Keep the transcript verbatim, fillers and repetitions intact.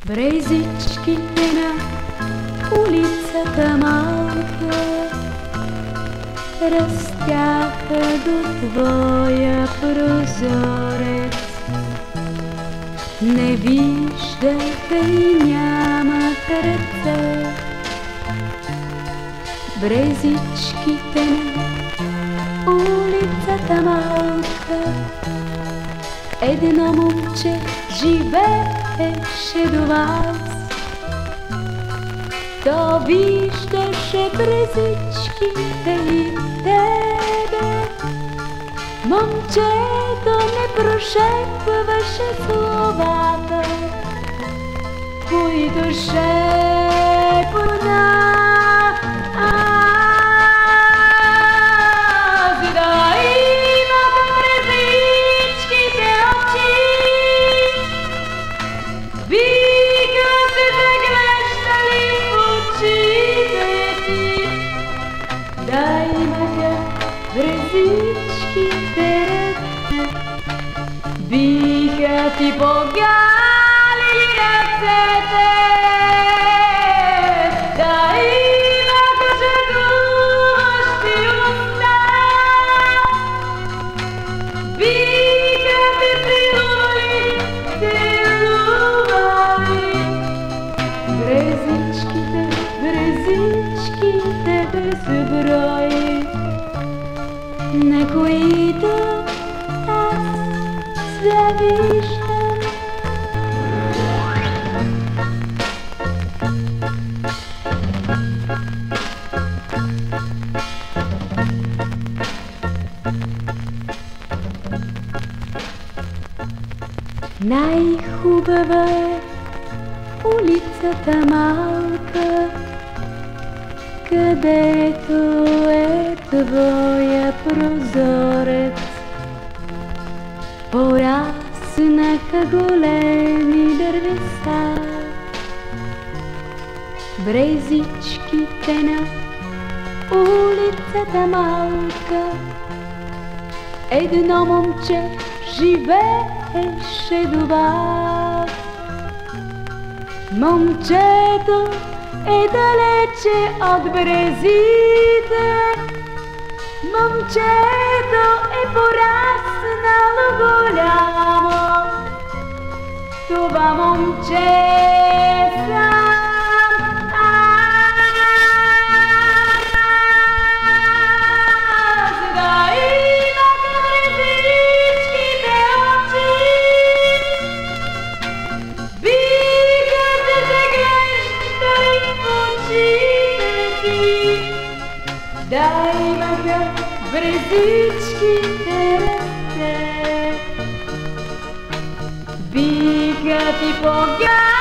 Брезичките на улицата малка растяха до твоя прозорец. Не виждаха и нямаха ръце. Брезичките на улицата малка, едно момче живееше до вас. То виждаше брезичките и тебе. Момчето не прошепваше словата, които шепна аз. Да имаха брезичките очи, биха се заглеждали в очите ти. Да имаха брезичките ръце, биха ти погалили ръцете. Да имаха жадуващи уста, биха те целували, целували. Брезичките, брезичките без брой, на които аз завиждам. Най-хубава е улицата малка, където е твоя прозорец. Пораснаха големи дървеса, брезичките на улицата малка, едно момче живееше до вас. Момчето е далече от брезите, момчето е пораснало голямо. Това момче сам аз. Да имаха брезичките очи, биха те заглеждали в очите ти. Да имаха брезичките ръце, биха ти погалили